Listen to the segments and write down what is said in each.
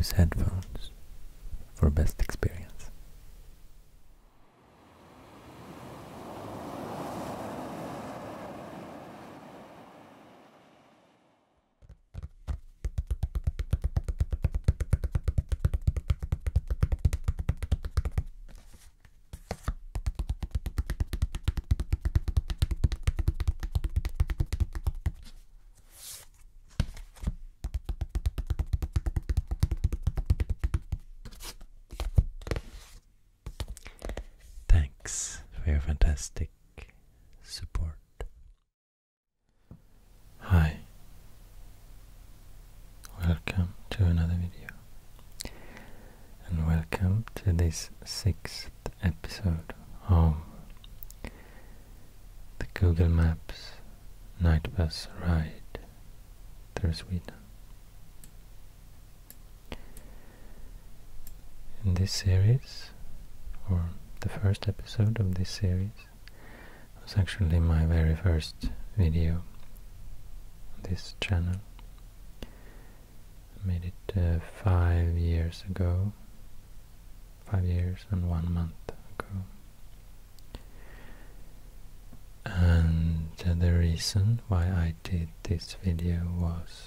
use headphones for best experience. Thanks for your fantastic support. Hi, welcome to another video, and welcome to this 6th episode of the Google Maps night bus ride through Sweden. In this series, or the first episode of this series, was actually my very first video on this channel. I made it 5 years ago, 5 years and 1 month ago. And the reason why I did this video was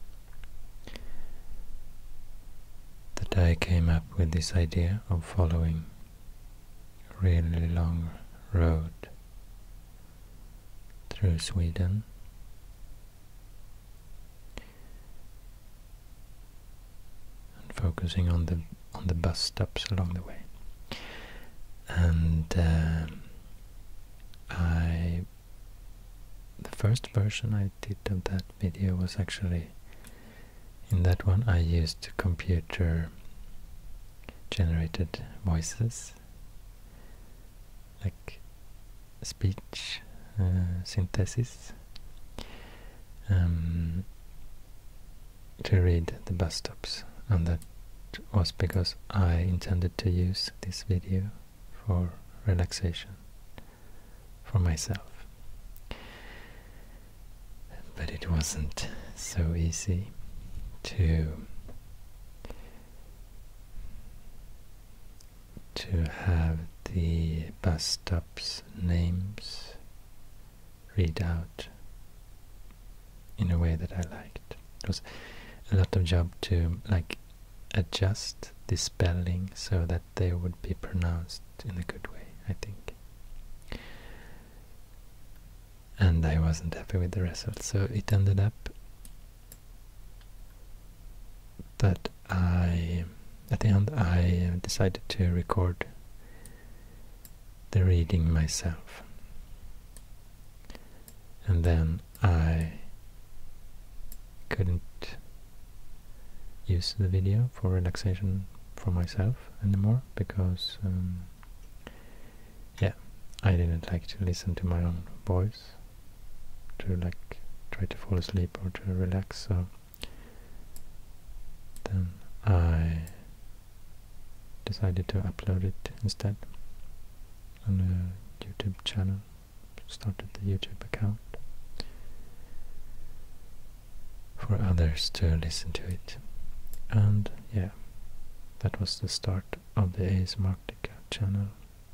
that I came up with this idea of following a really long road through Sweden, and focusing on the bus stops along the way. And the first version I did of that video was actually, in that one I used computer generated voices, like speech synthesis, to read the bus stops, and that was because I intended to use this video for relaxation for myself. But it wasn't so easy to have the bus stops names read out in a way that I liked. It was a lot of job to adjust the spelling so that they would be pronounced in a good way, I think. And I wasn't happy with the result, so it ended up that at the end I decided to record the reading myself, and then I couldn't use the video for relaxation for myself anymore, because I didn't like to listen to my own voice to try to fall asleep or to relax. So then I decided to upload it instead on a YouTube channel, started the YouTube account for others to listen to it. And that was the start of the ASMR channel.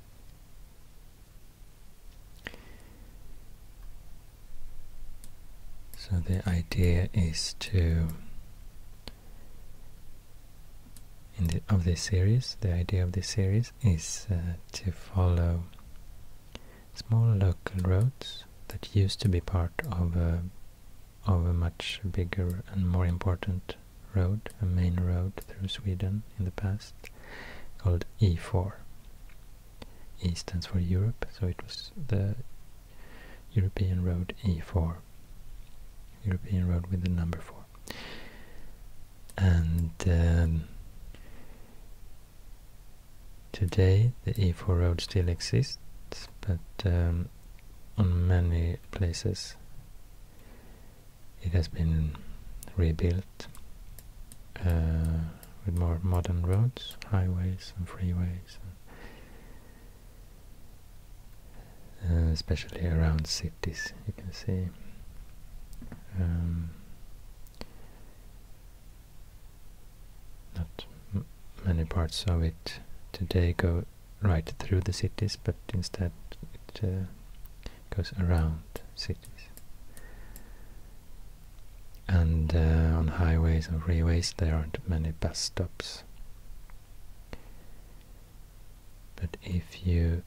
So the idea is the idea of this series is to follow small local roads that used to be part of a much bigger and more important road, a main road through Sweden in the past, called E4. E stands for Europe, so it was the European road E4. European road with the number 4. And today the E4 road still exists, but on many places it has been rebuilt with more modern roads, highways and freeways, especially around cities. You can see not parts of it today go right through the cities, but instead it goes around cities. And on highways and freeways there aren't many bus stops. But if you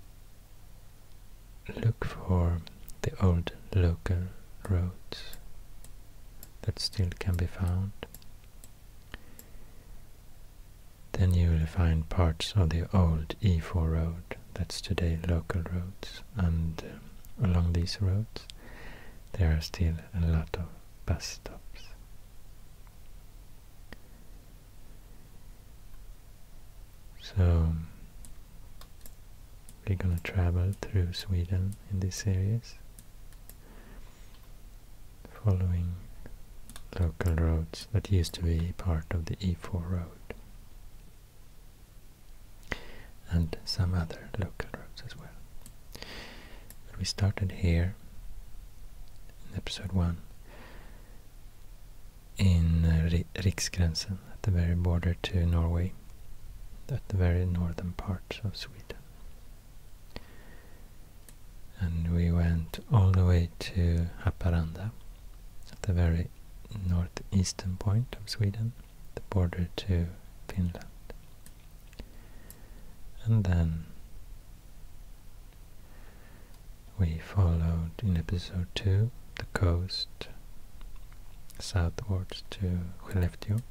look for the old local roads that still can be found, then you will find parts of the old E4 road that's today local roads, and along these roads there are still a lot of bus stops. So we're gonna travel through Sweden in this series, following local roads that used to be part of the E4 road, and some other local roads as well. But we started here in episode 1 in Riksgränsen, at the very border to Norway, at the very northern part of Sweden. And we went all the way to Haparanda, at the very northeastern point of Sweden, the border to Finland. And then we followed in episode 2 the coast southwards to Skellefteå.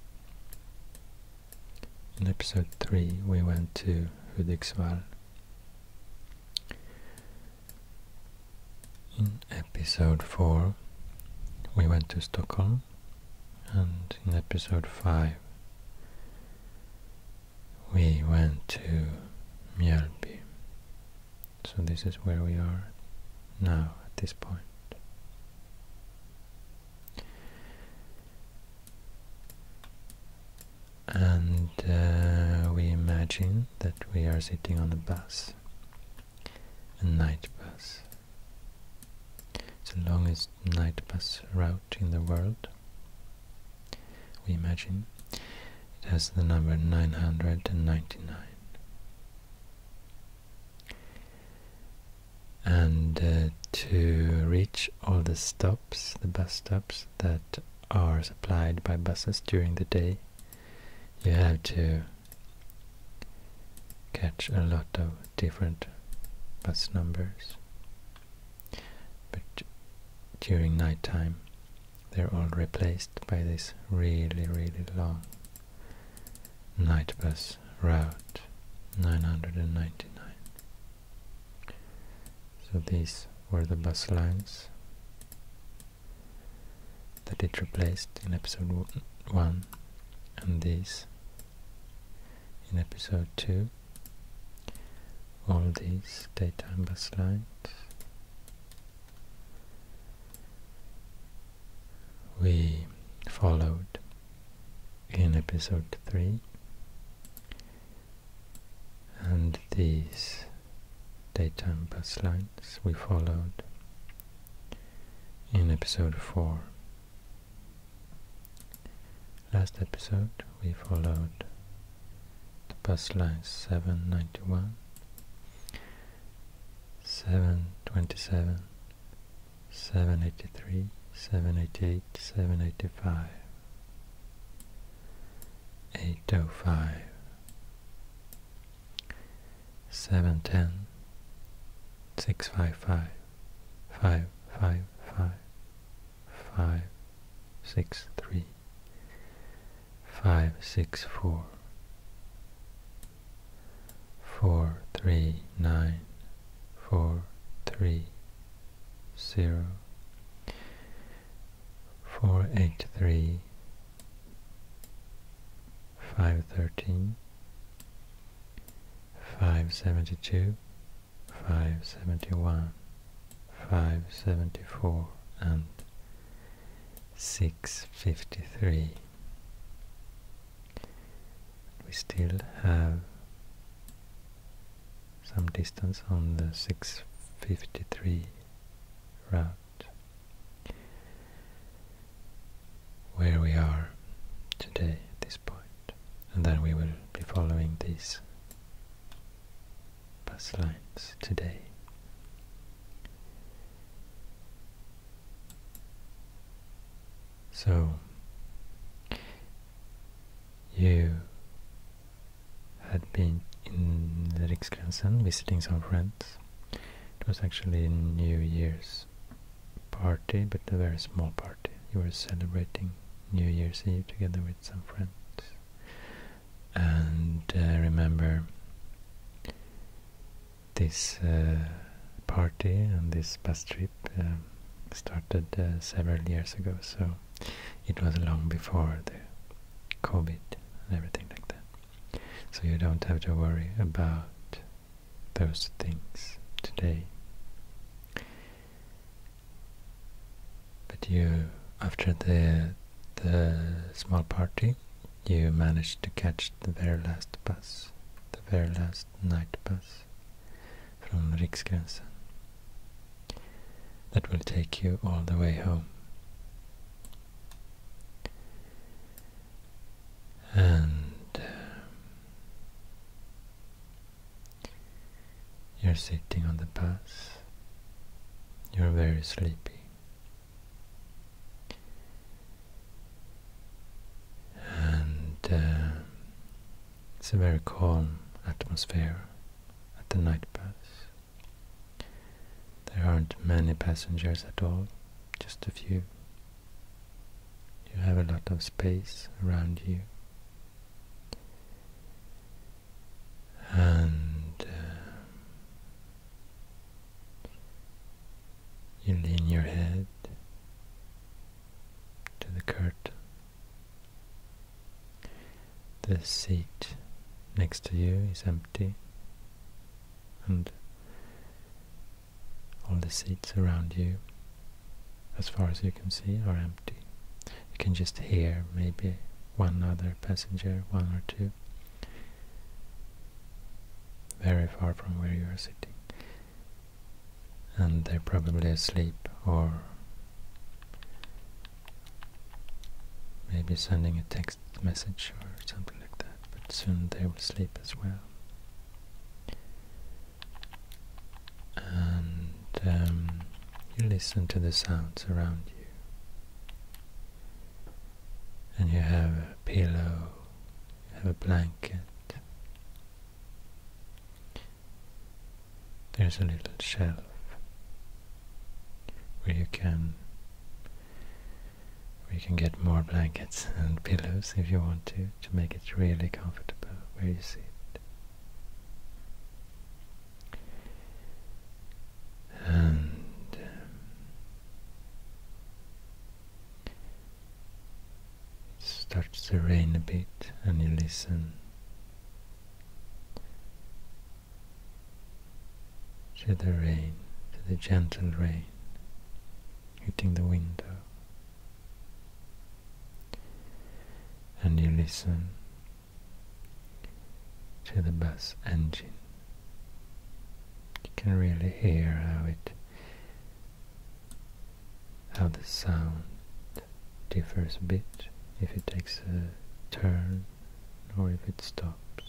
In episode 3 we went to Hudiksvall. In episode 4 we went to Stockholm, and in episode 5 we went to Mjölby. So this is where we are now at this point. And we imagine that we are sitting on a bus, a night bus. It's the longest night bus route in the world. We imagine it has the number 999. And to reach all the stops, the bus stops that are supplied by buses during the day, you have to catch a lot of different bus numbers. But during night time they're all replaced by this really, really long night bus route 999. So these were the bus lines that it replaced in episode 1, and these in episode 2. All these daytime bus lines. We followed in episode 3, and these daytime bus lines we followed in episode 4. Last episode we followed the bus lines 791, 727, 783, 788, 785, 805, 710, 655, 555, 563, 564, 439, 430, 483, 513, 572, 571, 574, and 653. We still have some distance on the 653 route, where we are today at this point, and then we will be following following these bus lines today. So you had been in Riksgränsen visiting some friends. It was actually a New Year's party, but a very small party. You were celebrating New Year's Eve together with some friends. And remember, this party and this bus trip started several years ago, so it was long before the COVID and everything like that. So you don't have to worry about those things today. But you, after the small party, you managed to catch the very last bus, the very last night bus from Riksgränsen. That will take you all the way home. And you're sitting on the bus. You're very sleepy. It's a very calm atmosphere at the night bus. There aren't many passengers at all, just a few. You have a lot of space around you. And you lean your head to the curtain. The seat next to you is empty, and all the seats around you, as far as you can see, are empty. You can just hear maybe one other passenger, one or two, very far from where you are sitting. And they're probably asleep, or maybe sending a text message or something like that, but soon they will sleep as well. And you listen to the sounds around you, and you have a pillow, you have a blanket, there's a little shelf where you can get more blankets and pillows if you want to make it really comfortable where you sit. And it starts to rain a bit, and you listen to the rain, to the gentle rain hitting the window. And you listen to the bus engine. You can really hear how the sound differs a bit, if it takes a turn or if it stops.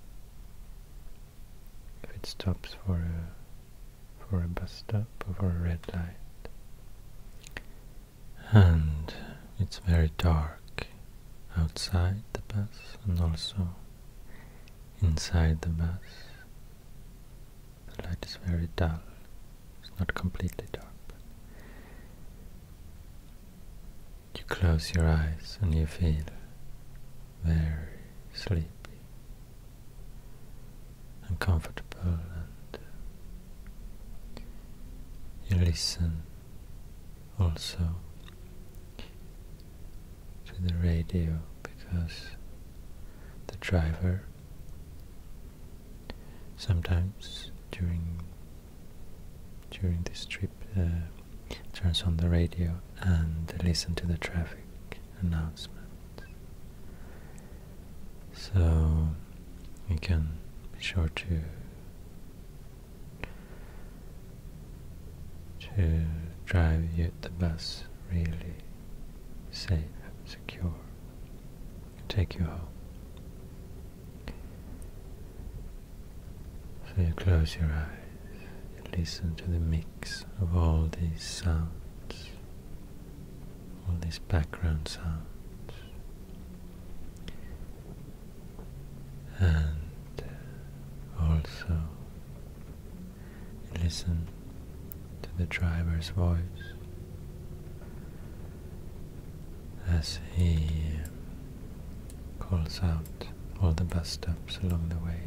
If it stops for a bus stop or for a red light. And it's very dark outside the bus and also inside the bus. The light is very dull. It's not completely dark, but you close your eyes and you feel very sleepy and comfortable, and you listen also to the radio, because the driver sometimes during this trip turns on the radio and listen to the traffic announcement. So you can be sure to drive the bus really safe, secure, take you home. So you close your eyes, you listen to the mix of all these sounds, all these background sounds, and also you listen to the driver's voice as he calls out all the bus stops along the way.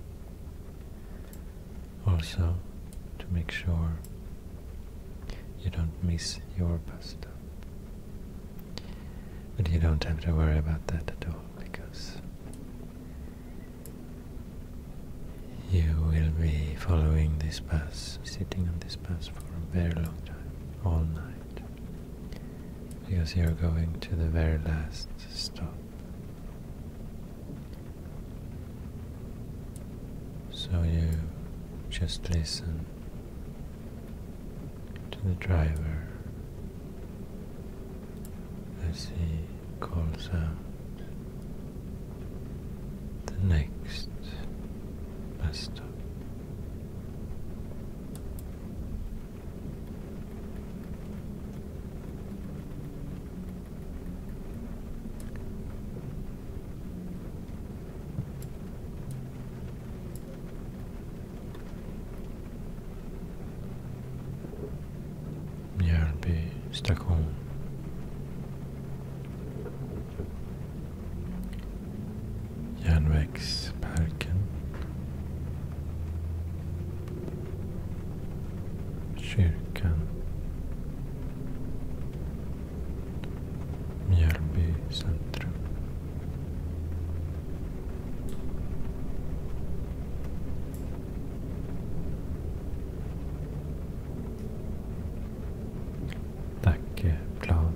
Also, to make sure you don't miss your bus stop. But you don't have to worry about that at all, because you will be following this bus, sitting on this bus for a very long time, all night, because you're going to the very last stop. So you just listen to the driver as he calls out the next bus stop. Mjölby station. Järnvägsparken. Kyrkan. Mjölby centrum. Dackeplan.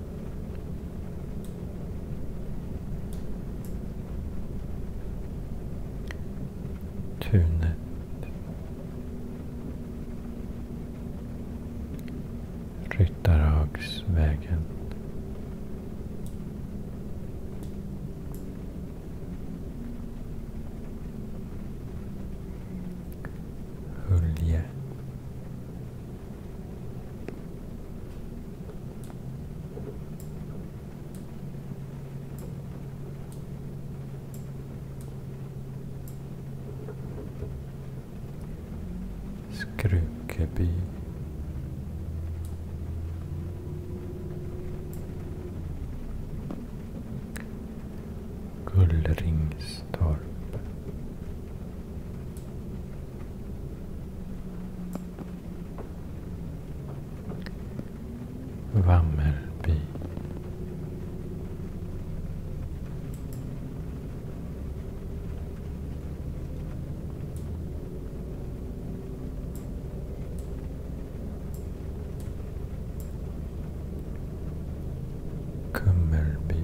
Tunet. Ryttarhagsvägen. Hulje. Skrukeby. Gullringstorp. Vammelby. Kummelby.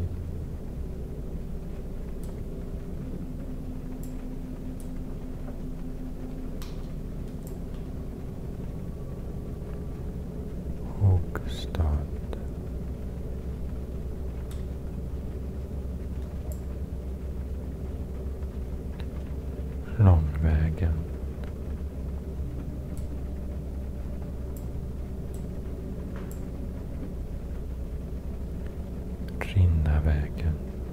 Hogstad. Långvägen. Rinnavägen.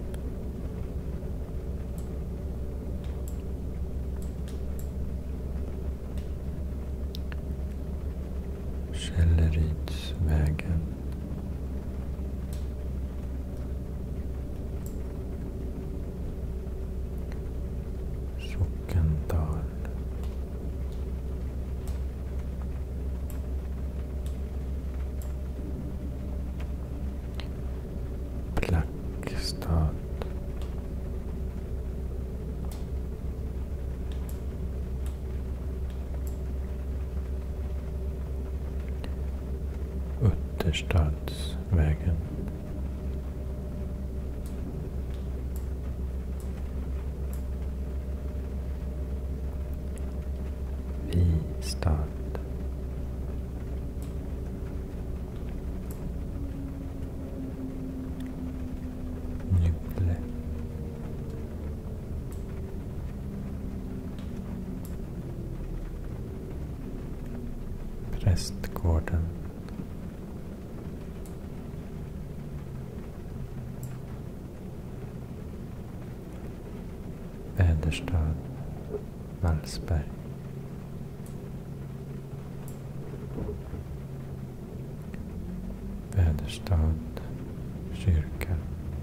Källeridsvägen. Sockendal. Blackstad. Utterstadsvägen. Vistad. Nybble. Prästgården. Väderstad, Vallsberg. Väderstad, kyrka.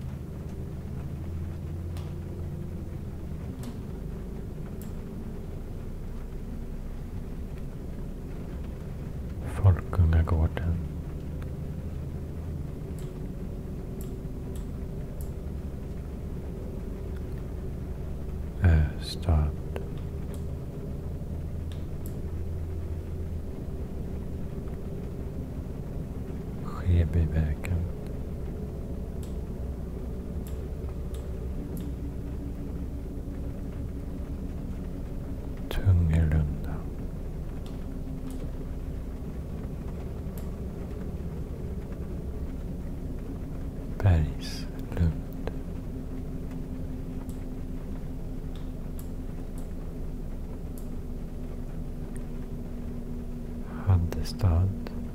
Folkungagården. Östad. Skebyvägen. Tungelunda. Bergslund. Haddestad.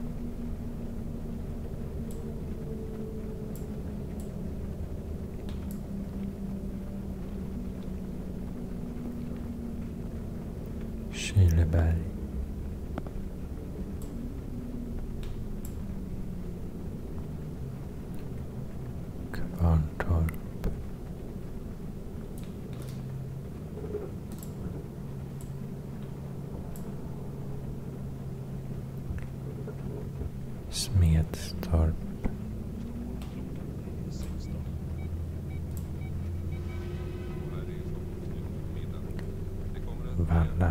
Kileberg. Kvarntorp. Smedstorp. Valla.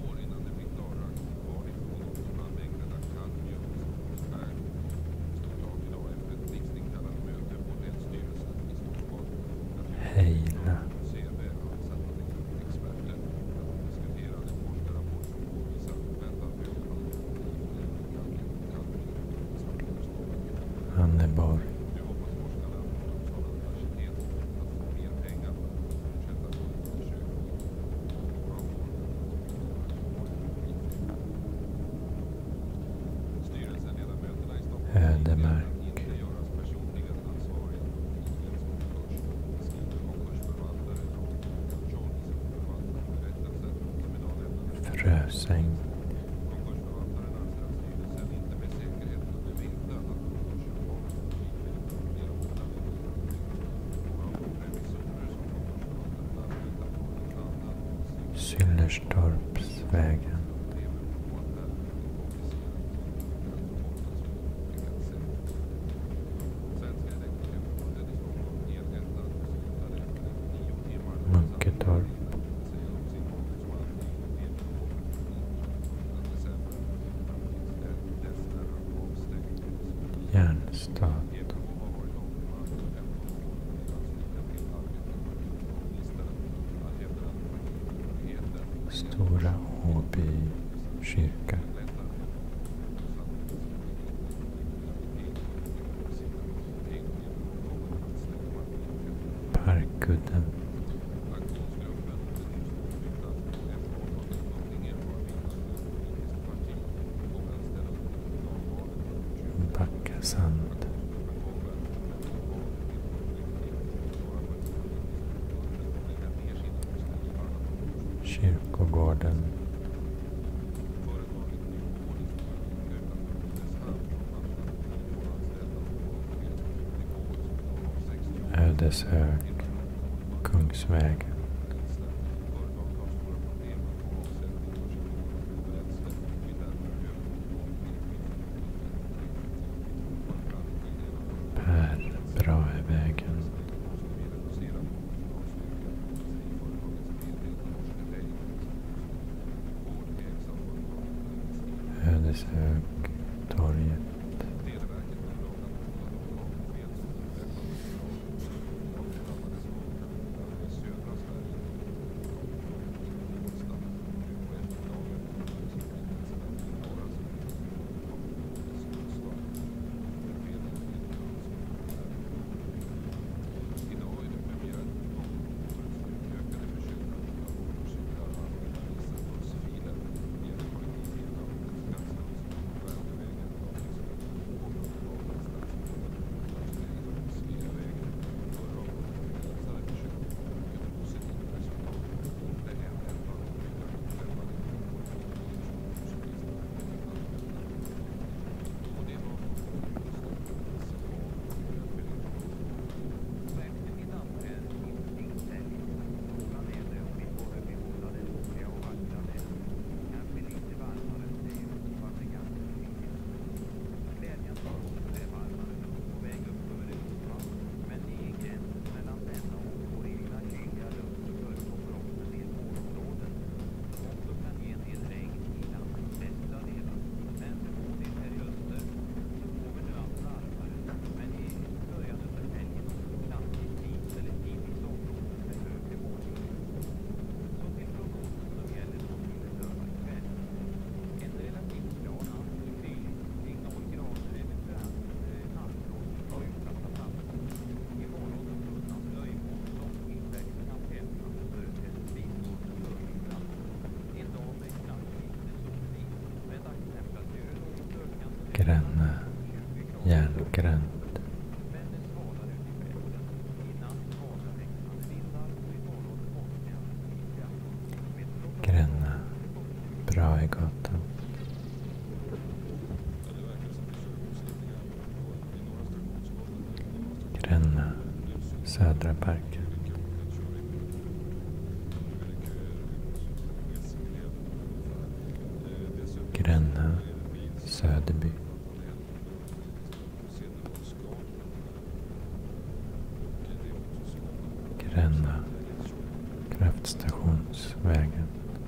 Hejla. Anneborg. Ödemark. Frösäng. Syllerstorpsvägen. Munketorp. Järnstad. Stora Åby kyrka. Parkudden. Backasand. Kyrkogården. Ödeshög. Kungsvägen. Brahevägen. Ödeshög, torget. Gränna Brahegatan. Gränna Södra parken. Gränna Söderby. Gränna Kraftstationsvägen.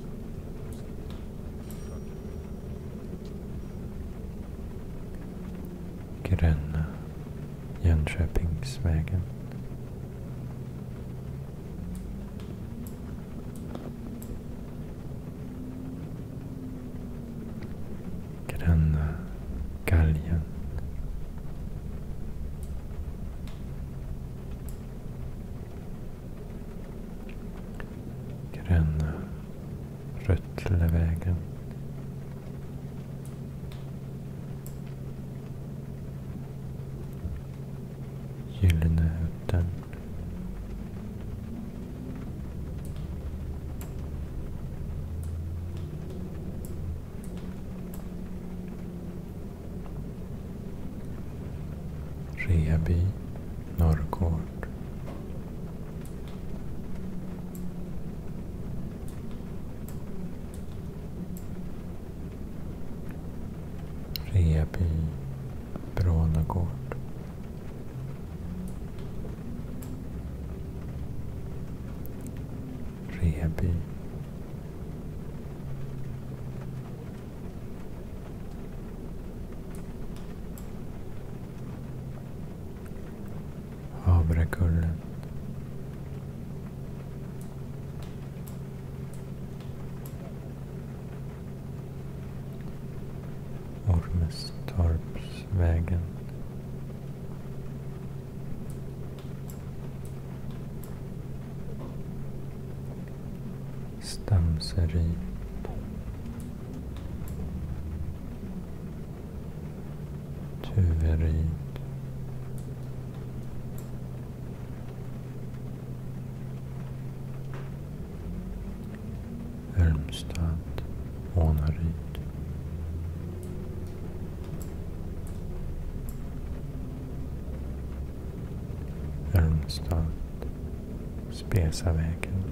Gränna Jönköpingsvägen. Gränna Galgen. Gränna Röttlevägen. Gyllenöten. Reaby Norrgård. Reaby Brånagård. Reaby. Havrekullen. Ormestorpsvägen. Stamseryd. Tuveryd. Ölmstad. Ånaryd. Ölmstad. Spesavägen.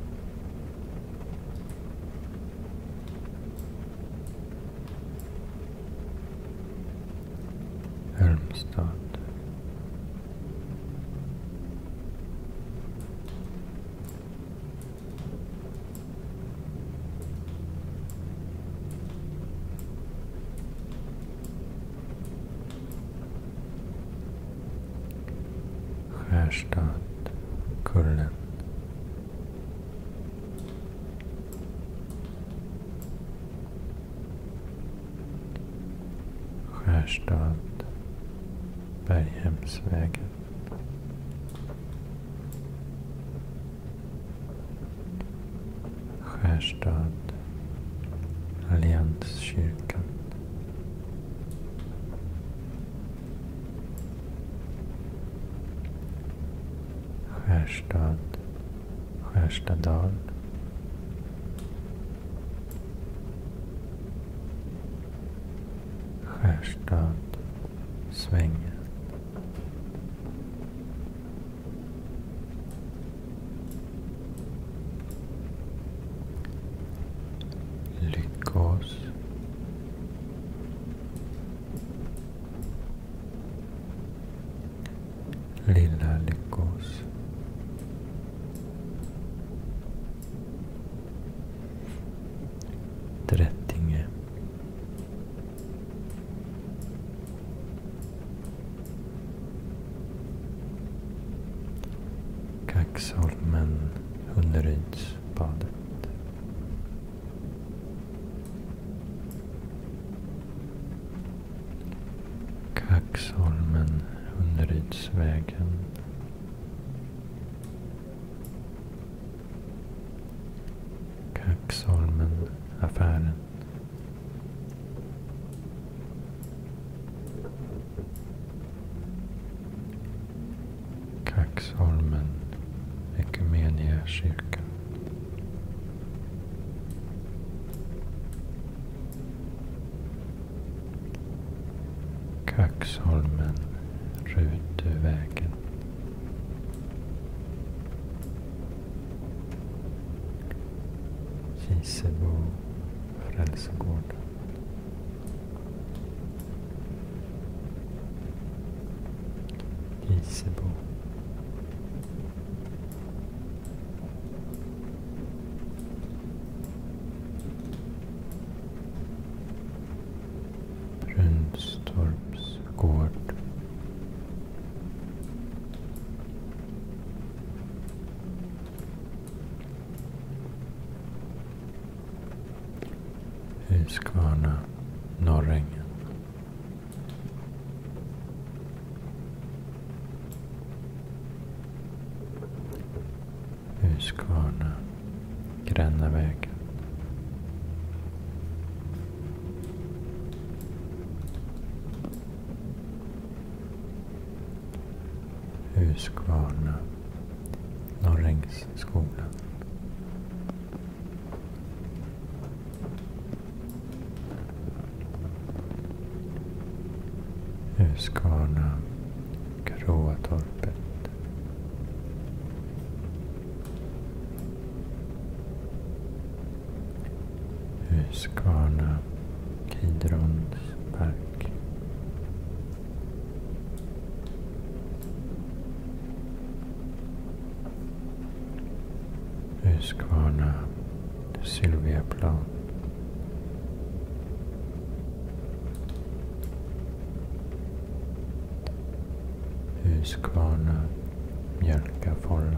Ölmstad. Skärstad. Kullen. Skärstad. Berghemsvägen. Skärstad. Allianskyrkan. Skärstad. Skärstadal. Skärstad. Svängen. Lyckås. Lilla Lyckås. Drättinge. Kaxholmen, Hunderydsbadet. Kaxholmen, Hunderydsvägen. Kaxholmen, affären. Kaxholmen, Ekumeniakyrkan. Vaxholmen, Rutuvägen. Kisebo, Frälsegården. Kisebo. Brunstorps gård. Huskvarna, Norrängen. Huskvarna, Grännavägen. Huskvarna, Norrängsskolan. Huskvarna, Gråatorpet. Huskvarna, Kidrons park. Huskvarna, Sylviaplan. Huskvarna, Mjölkafålla.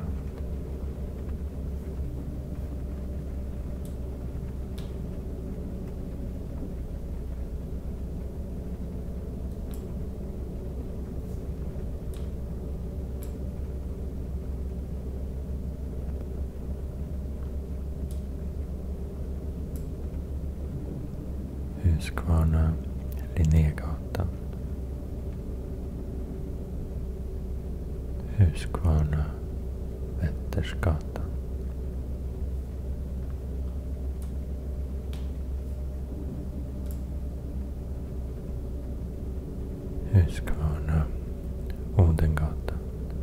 Huskvarna, Linnégatan. Huskvarna, Vättersgatan. Huskvarna, Odengatan.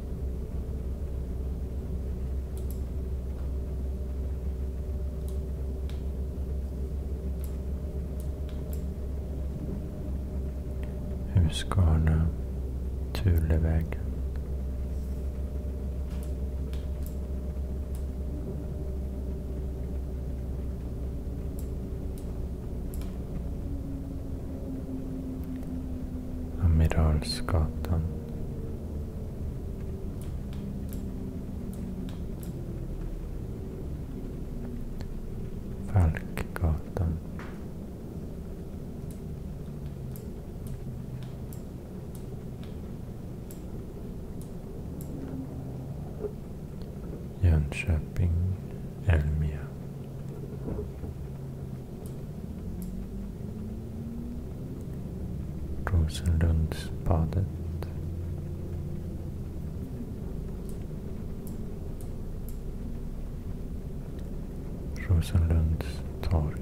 Huskvarna, Tulevägen. Amiralsgatan. Falkgatan. Jönköping, Elmia. Rosenlundsbadet. Rosenlunds torg.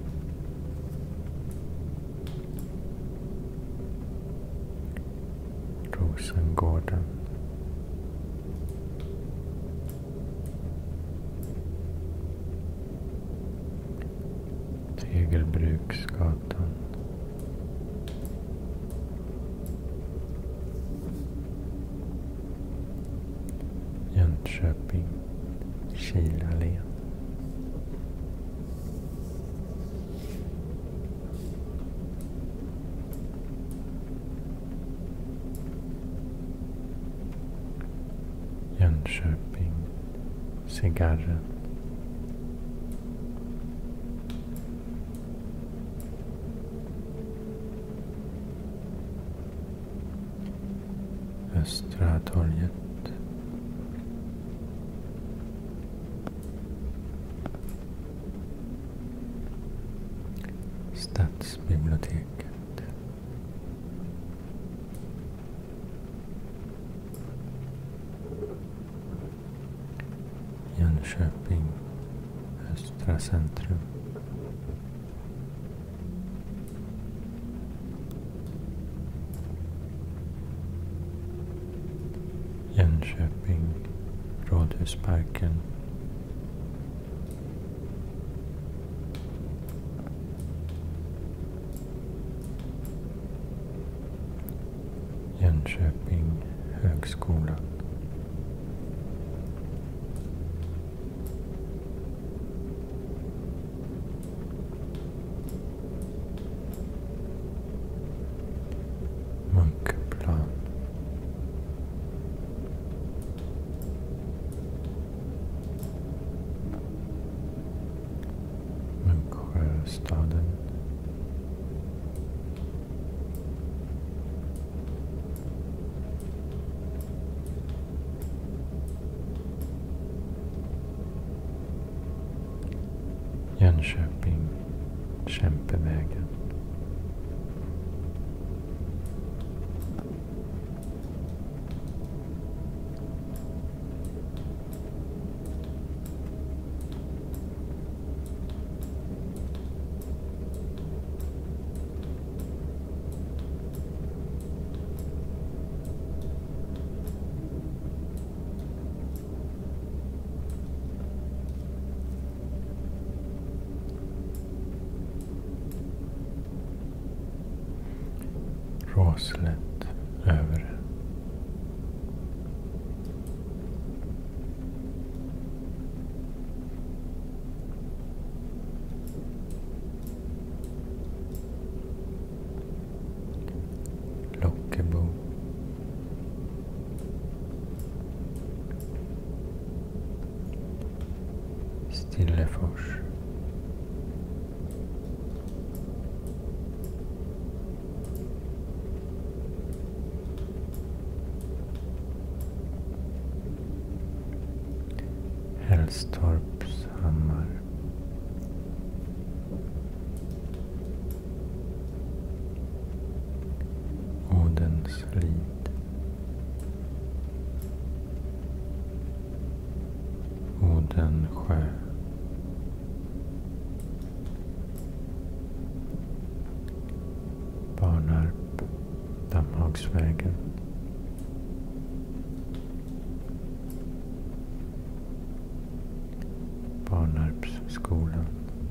Rosengården. Tegelbruksgatan. Jönköping, Kilallén. Jönköping, Cigarren. Östra torget. Stadsbiblioteket. Jönköping, Östra centrum. Jönköping, Rådhusparken, Jönköping högskola, Munkplan, Munksjöstaden, Jönköping, Kämpevägen, Råslätt, Övre, Lockebo, Stillefors, Hälstorpshammar, Odenslid, Odensjö, Barnarp, Dammhagsvägen, Barnarpsskolan,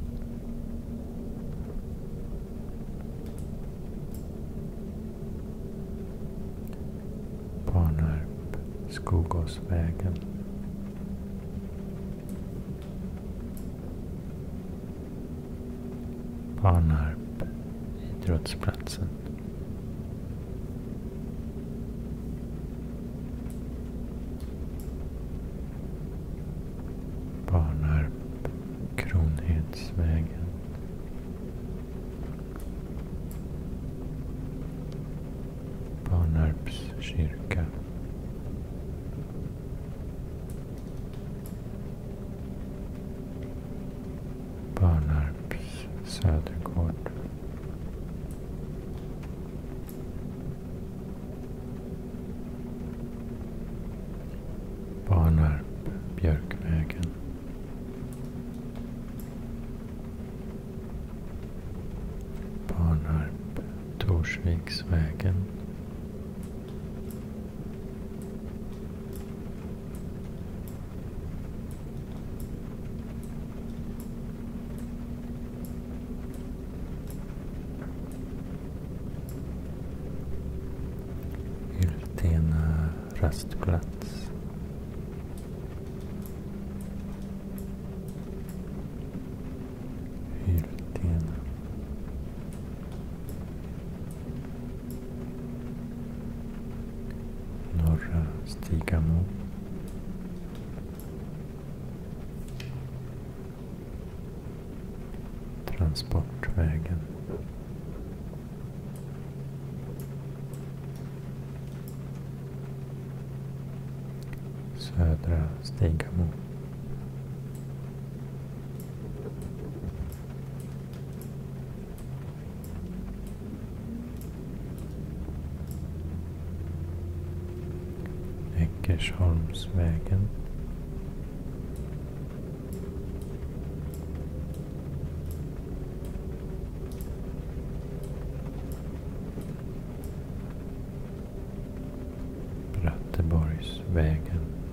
Barnarp, Skogåsvägen, Barnarp, idrottsplatsen, Barnarp, Kronhedsvägen, Barnarps kyrka, Barnarps södergård, Barnarp, Björkvägen, Barnarp, Torsviksvägen, Hyltena rastplats, Hyltena, Norra Stigamo, Transportvägen, Södra Stigamo, Eckersholmsvägen, Bratteborgsvägen,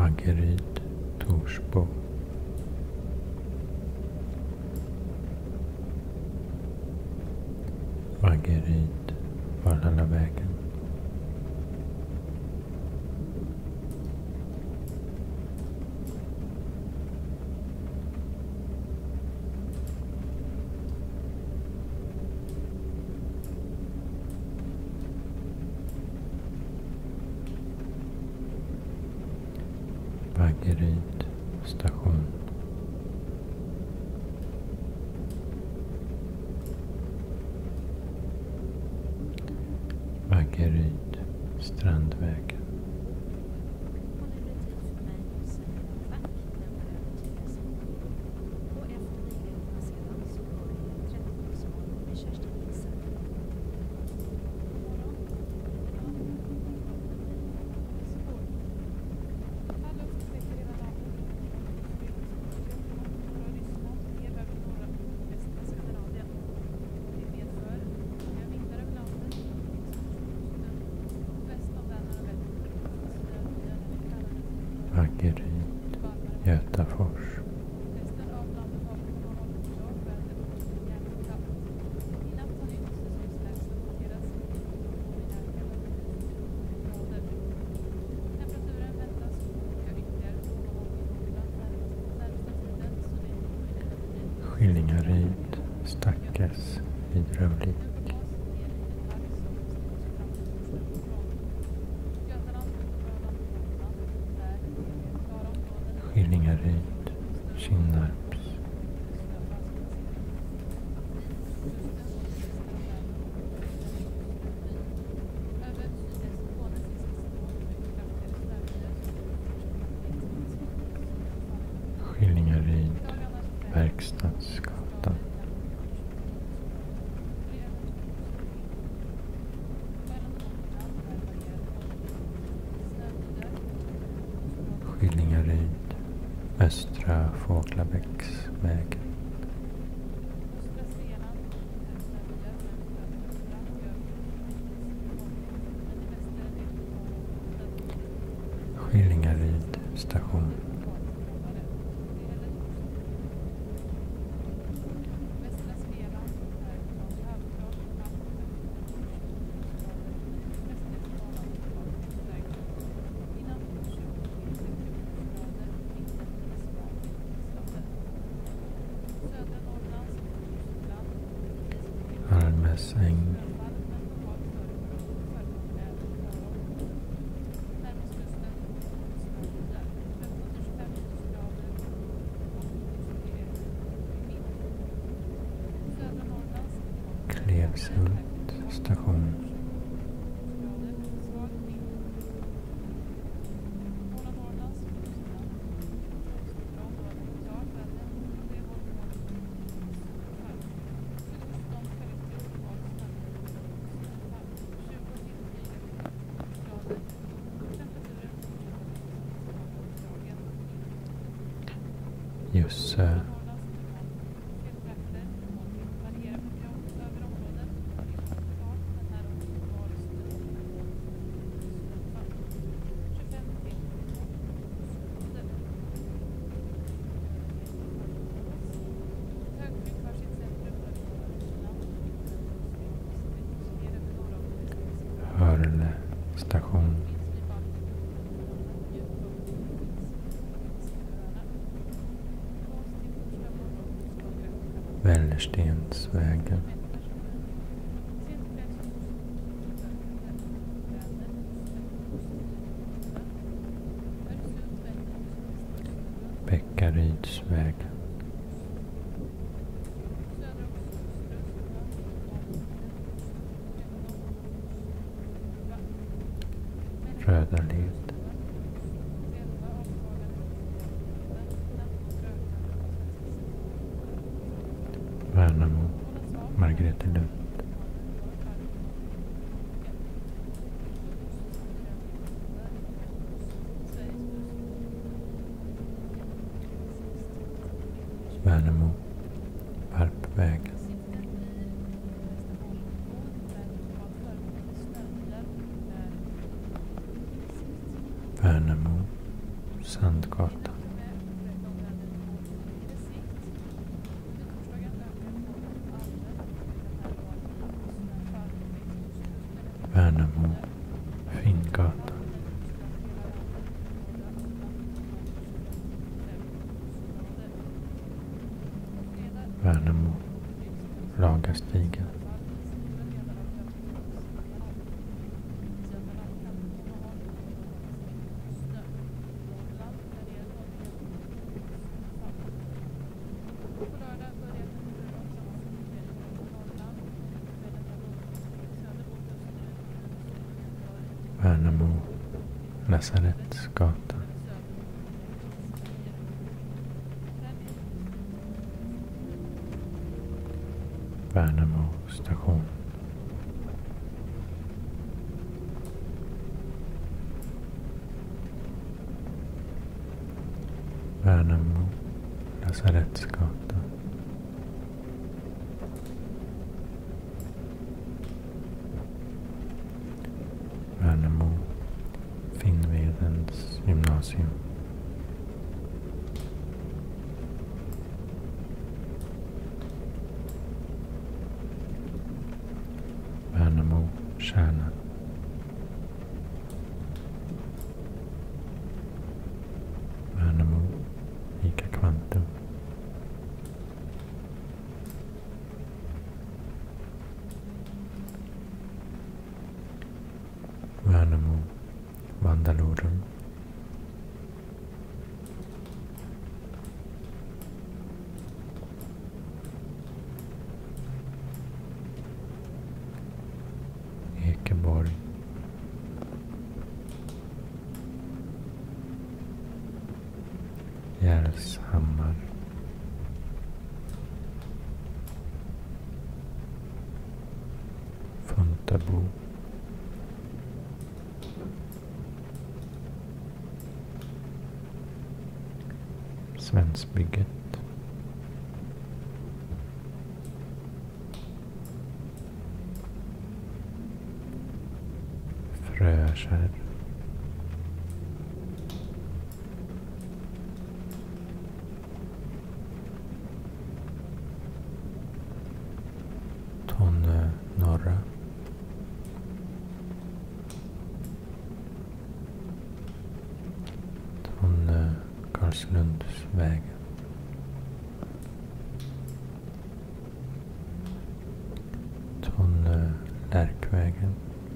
Vaggeryd, Torsbo. Vaggeryd, Valhallavägen. Vaggeryd station. Vaggeryd Strandvägen. Vaggeryd, Götafors. Skillingaryd, Stackes, Hydravlik. Skillingaryd, Kinnarps. Skillingaryd, Verkstadsgatan. Skillingaryd, Östra Fåglabäcksvägen. Skillingaryd station. Almesäng. Klevshult station. Jussö. Hörle station. Vällerstensvägen. Bäckarydsvägen. Röda led. Värnamo, Margretelund. Värnamo, Varpvägen. Värnamo, Sandgatan. Värnamo, Finngatan. Värnamo, Lagastigen. Värnamo, Lasarettsgatan. Värnamo station. Värnamo, Lasarettsgatan. Värnamo, Finnvedens gymnasium. Värnamo, Kärnan. Värnamo, Ica Kvantum. Värnamo, Vandalorum. Ekeborg. Järlshammar. Funtabo. Svensbygget. Fröskär. Tonne norra. Tonne Karlslundsvägen. Tonne Lärkvägen.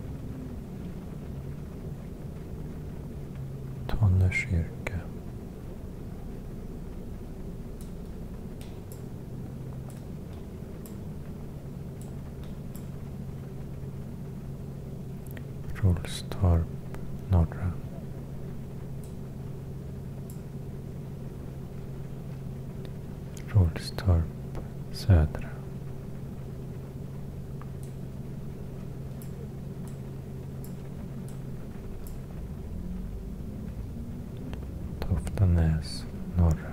Tonne kyrka. Rolstorp norra. Rolstorp södra. Toftanäs norra.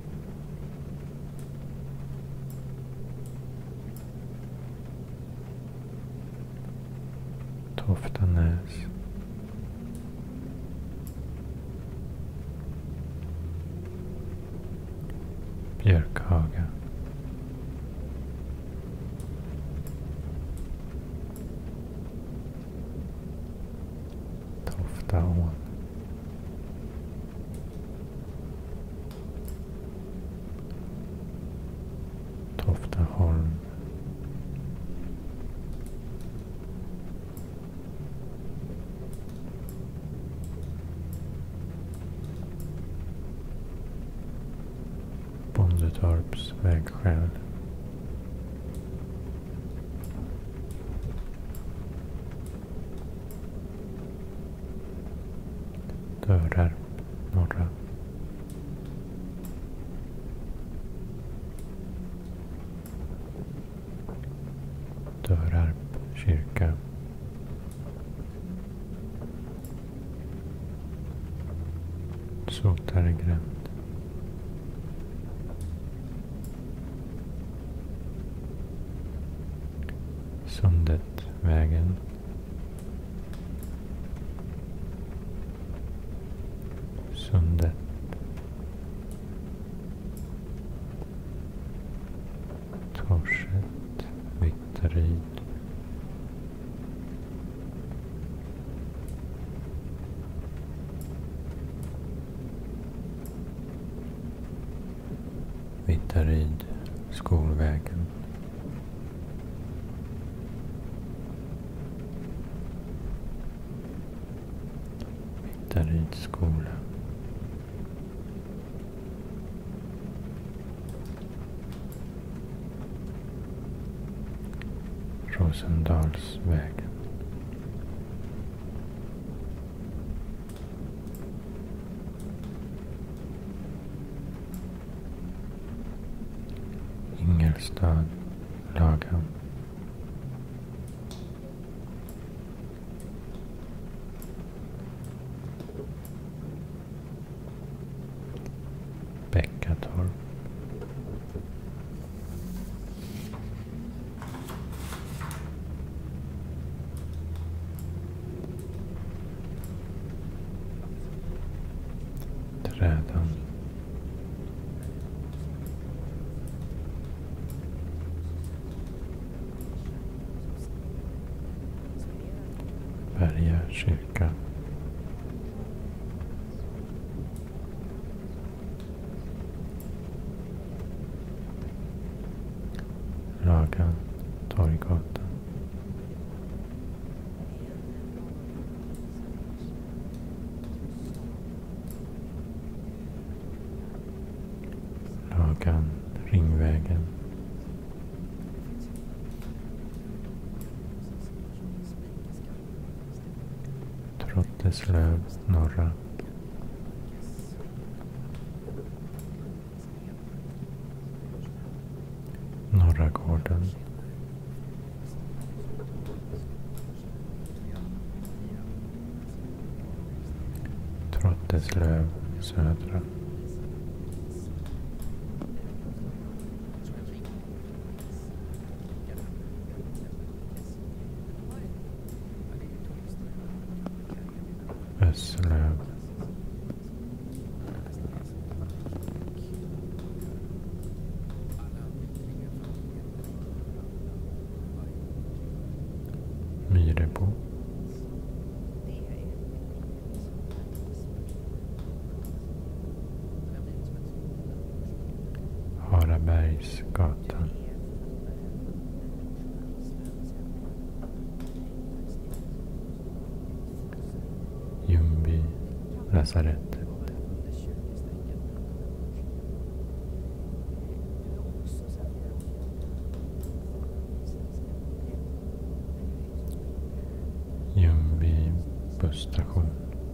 Toftanäs. Björkhaga. Toftaån. Toftaholm. Bondetorps vägskäl. Dörrarp norra. Dörrarp kyrka. Sotaregränd. Sundetvägen. Sundet. Korset, Vittaryd, Vittaryd, Skolvägen, Vittaryd skola, Rosendalsvägen, Ingelstad, Lagan, Bäckatorp, Trädan, Berga kyrka, Lagan, Torggatan, Lagan, Ringvägen, Trotteslöv, norra, Norra gården, Trotteslöv, södra, Össlöv, Myrebo, Harabergsgatan, Ljungby, lasarettet, Ljungby busstation,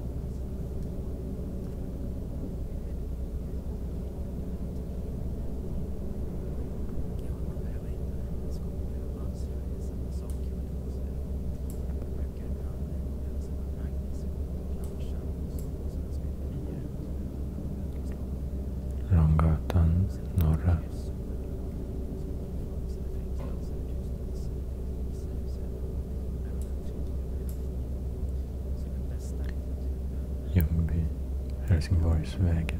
Långgatan, norra, Ljungby, Helsingborgsvägen,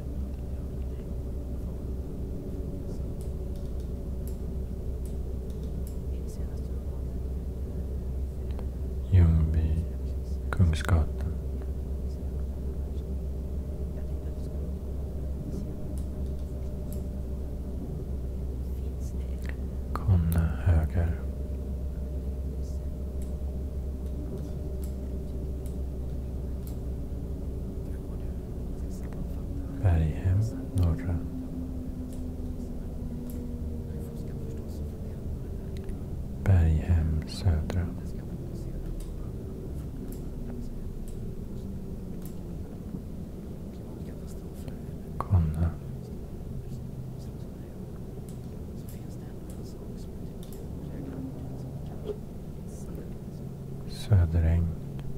Ljungby, Kungsgatan, Konna höger, Berghem, norra, Berghem, södra, Konna, Söderäng,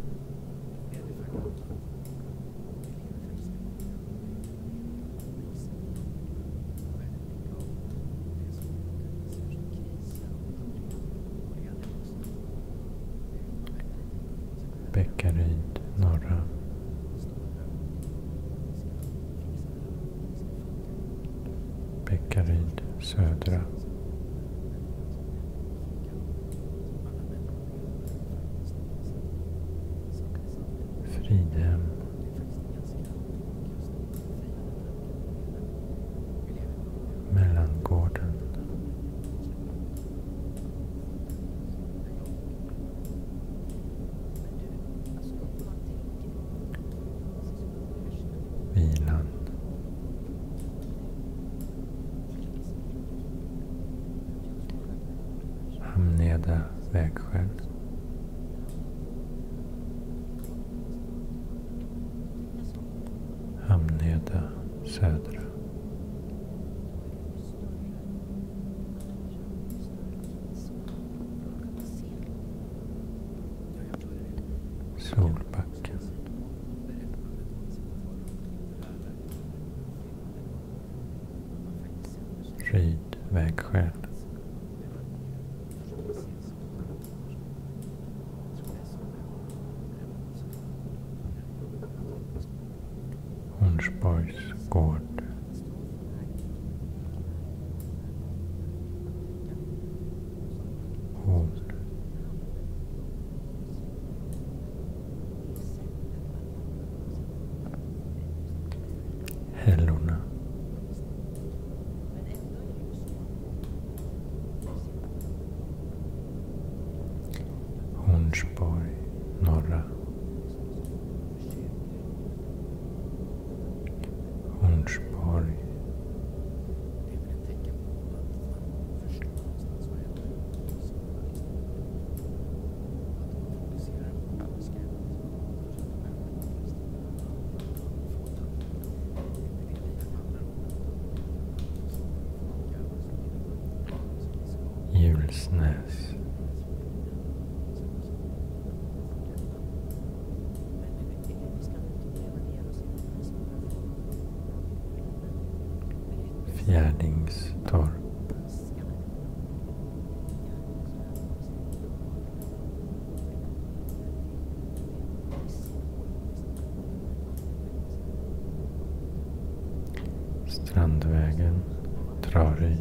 Bäckaryd, norra, Bäckaryd, södra, Ridhem. Mellangården. Vilan. Hamneda vägskäl. Hamneda södra. Solbacken. Ryd vägskäl. Hornsborgs gård. Horn. Hällorna. Hornsborg norra. Hornsborg. Hjulsnäs. Fjärdingstorp. Strandvägen. Traryd.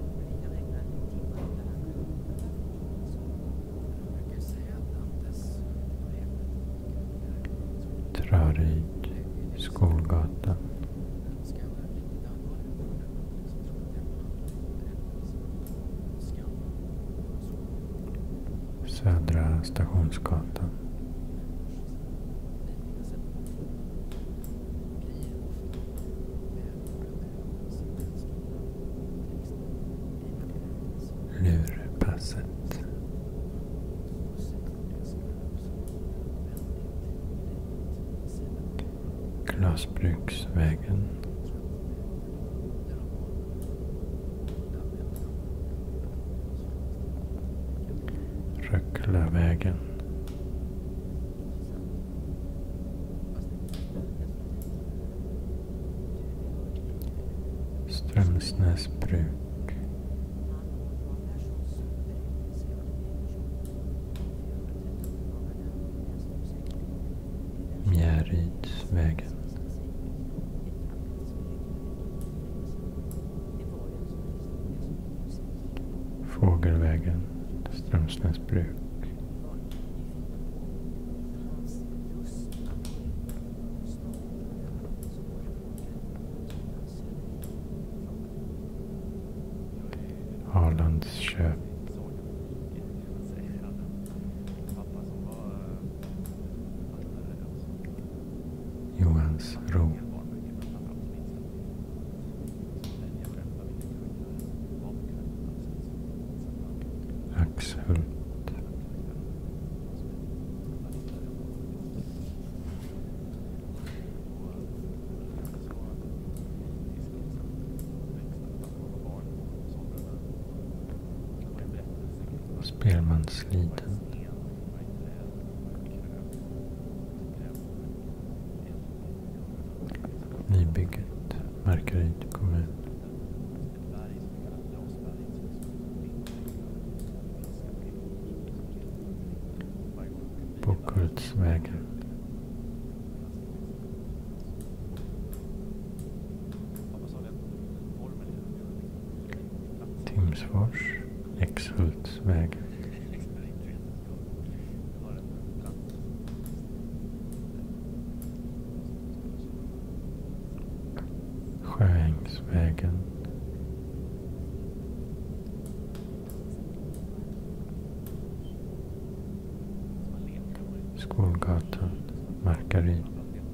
Traryd. Skolgatan. Södra Stationsgatan. Lurpasset. Glasbruksvägen. Röklavägen. Strömsnäsbruk. Mjärydsvägen. Fågelvägen. Strömsnäsbruk. Arlandsköp. Johansro. Axhult. Spelmansliden. Nybygget. Markaryd kommun. Bokultsvägen. Timsfors. Boältsvägen. Skolgatan, Markaryd.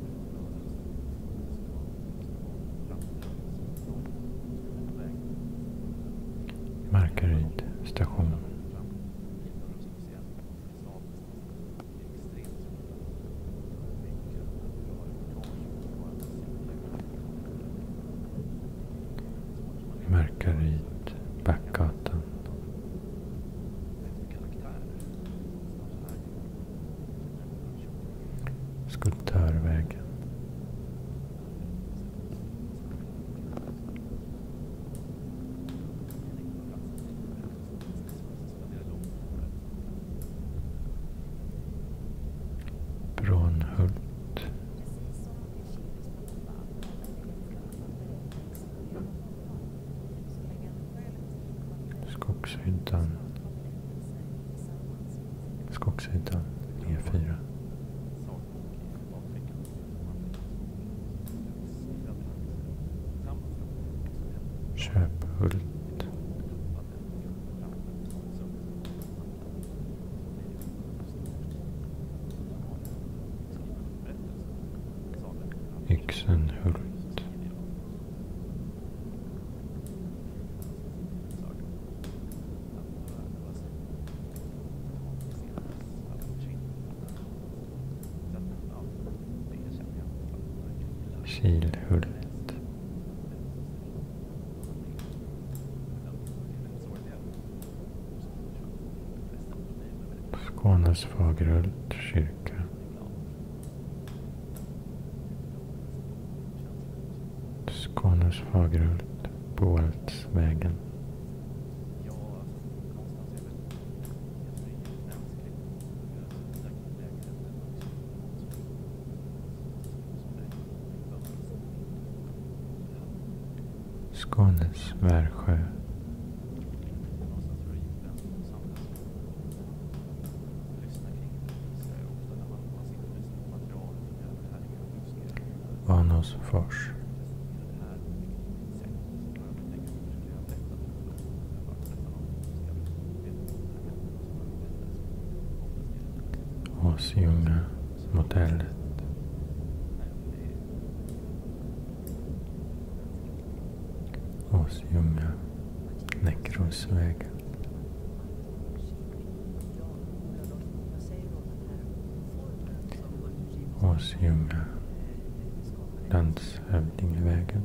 Markaryd station. Markaryd, Backgatan. Skulptörvägen. Brånhult. Skogshyddan. Skogshyddan, E4. Köphult. Yxenhult. Kilhult. Skånes Fagerhult kyrka. Skånes Fagerhult, Boältsvägen. Skånes Värsjö. Vanosfors. Åsljunga, motellet. Åsljunga, Näckrosvägen. Åsljunga, Landshövdingevägen.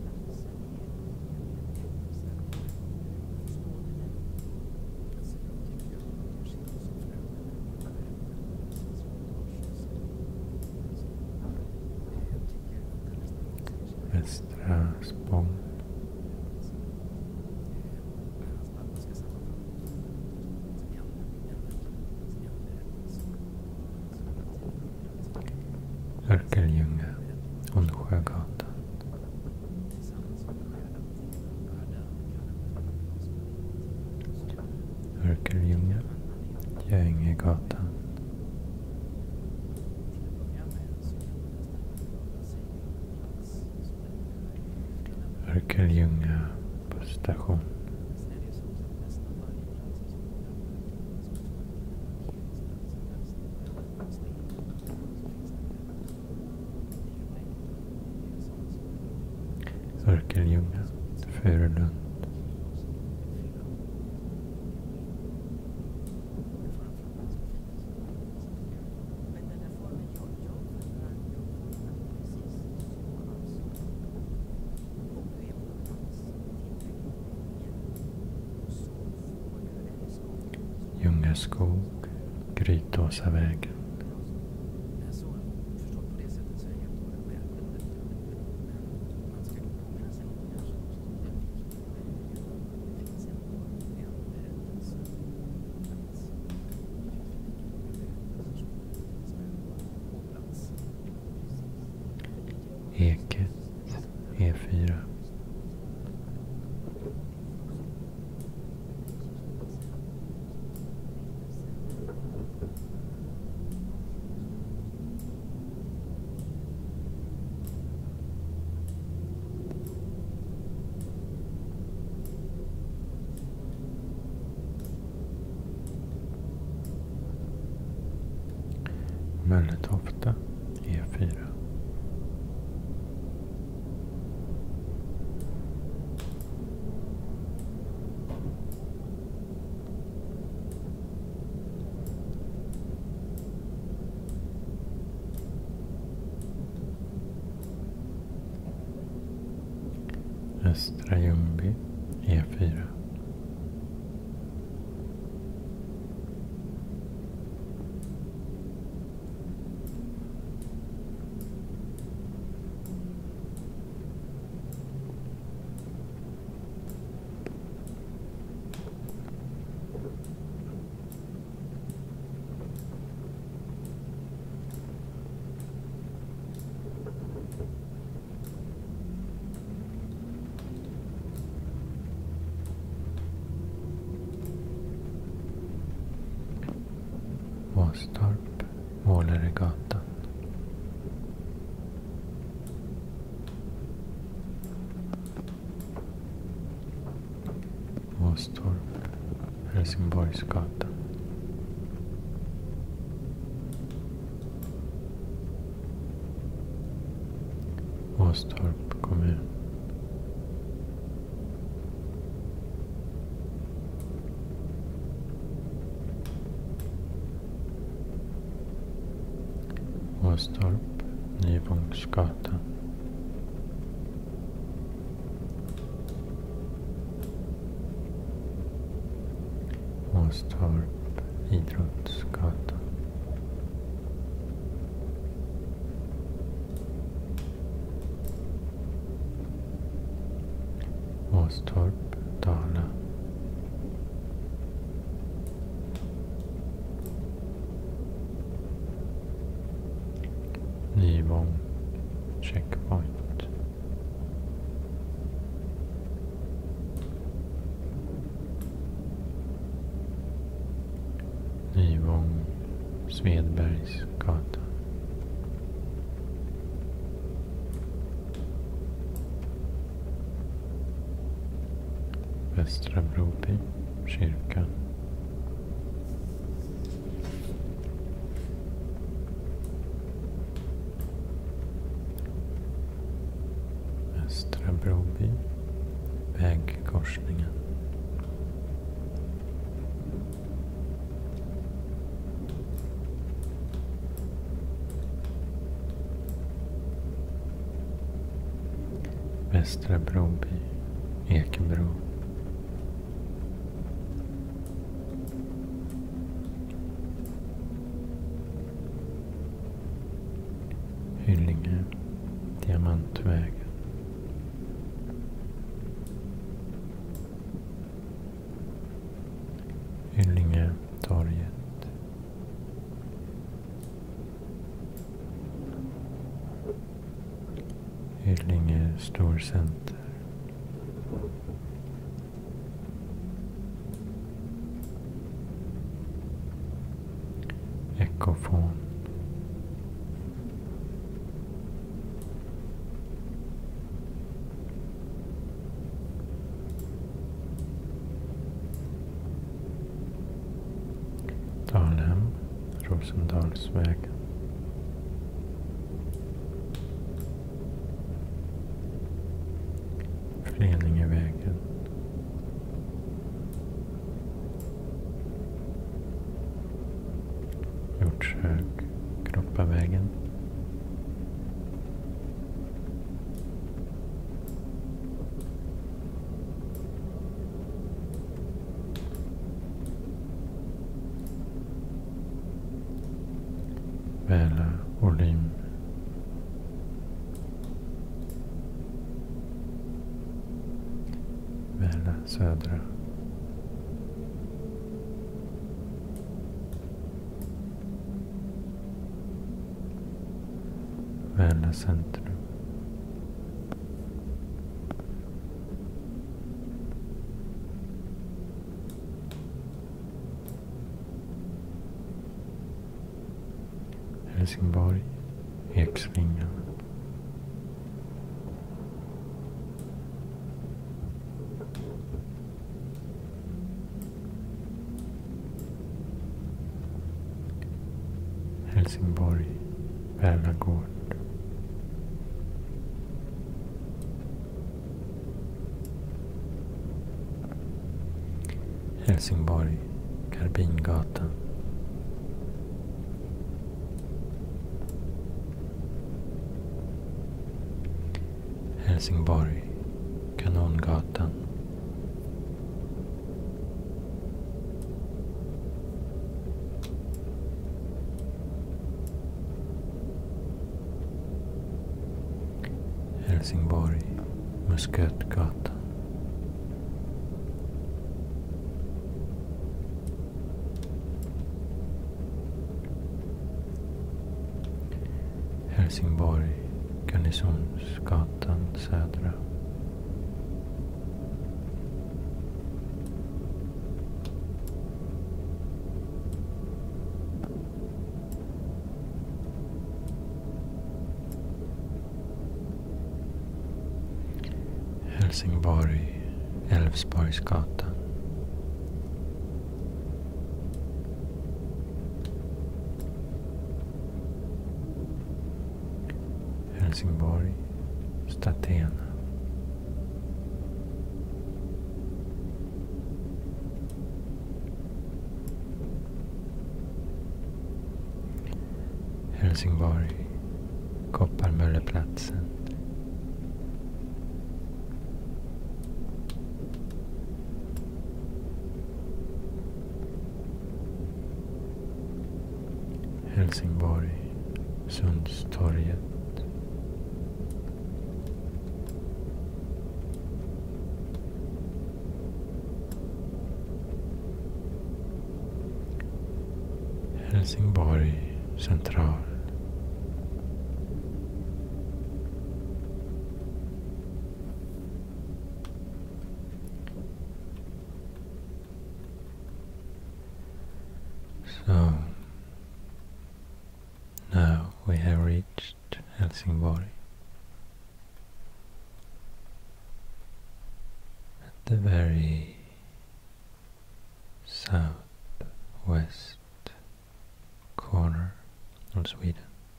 Västra Spång. Örkelljunga, Onsjögatan. Örkelljunga, Göingegatan. Örkelljunga busstation. Örkelljunga, Furulund. Ljungaskog, Grytåsavägen. Eket, E4. Mölletofta, E4. Östra Ljungby, E4. Åstorp, Målaregatan. Åstorp, Helsingborgsgatan. Åstorp kommun. Åstorp, Nyvångsgatan. Åstorp, Idrottsgatan. Åstorp, Dala. Nyvång, checkpoint. Nyvång, Svedbergsgatan. Västra Broby, kyrkan. Västra Broby, vägkorsningen. Västra Broby, Ekebro. Hyllinge, Diamantvägen. Hyllinge, torget. Hyllinge, storcenter. Ekofon. Dalhem, Rosendalsvägen. Fleningevägen. Hjortshög, Kroppavägen. Väla, volym. Väla södra. Väla centrum. Helsingborg, Eksvingan. Helsingborg, Värlagård. Helsingborg, Karbingatan. Helsingborg, Kanongatan. Helsingborg, Muskötgatan. Helsingborg, Garnisonsgatan södra. Helsingborg, Älvsborgsgatan. Helsingborg, Statena. Helsingborg, Kopparmölleplatsen. Helsingborg, Sundstorget. Helsingborg central. So now we have reached Helsingborg. At the very southwest corner of Sweden.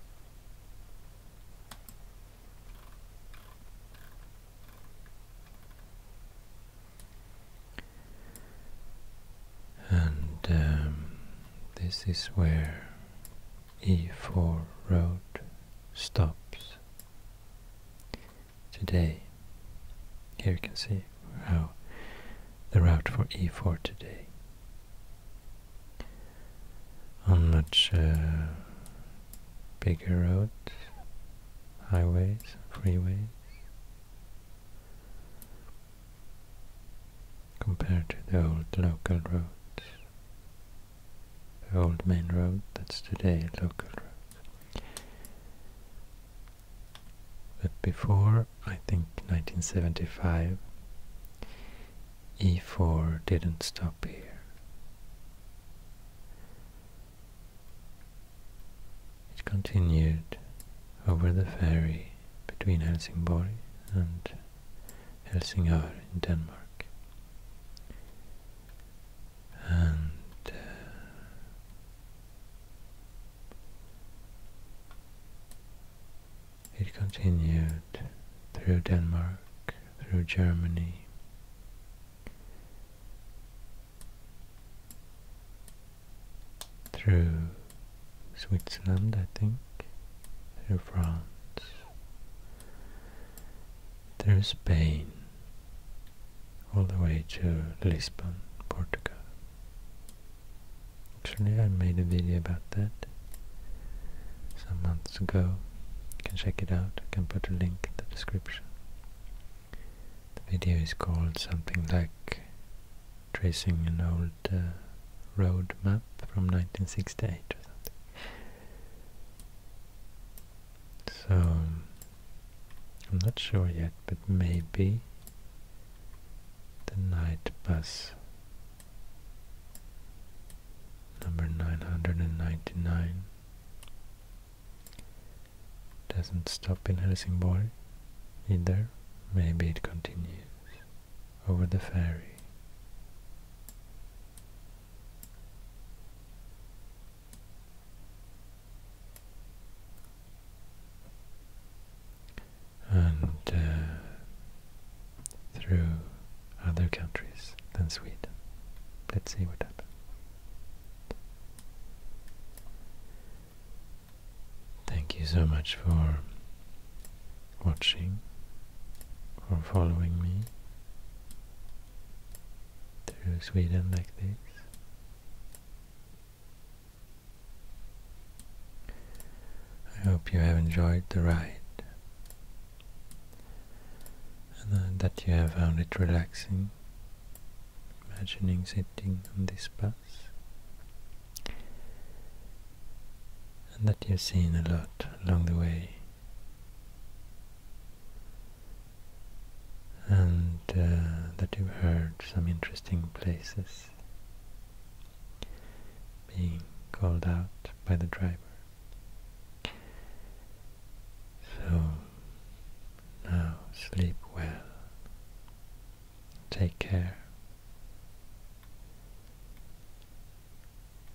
And this is where E4 road stops today. Here you can see how the route for E4 today. On much bigger roads, highways, freeways, compared to the old local roads. The old main road, that's today local road. But before, I think 1975, E4 didn't stop here. It continued over the ferry between Helsingborg and Helsingør in Denmark. And it continued through Denmark, through Germany, through Switzerland, I think, through France, through Spain, all the way to Lisbon, Portugal. Actually, I made a video about that some months ago. You can check it out. I can put a link in the description. The video is called something like Tracing an Old Road Map from 1968 or something. So, I'm not sure yet, but maybe the night bus number 999 doesn't stop in Helsingborg either. Maybe it continues over the ferry. than Sweden. Let's see what happens. Thank you so much for watching, for following me through Sweden like this. I hope you have enjoyed the ride and that you have found it relaxing, imagining sitting on this bus, and that you've seen a lot along the way, and that you've heard some interesting places being called out by the driver. So now sleep well, take care.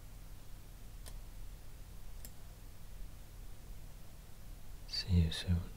See you soon.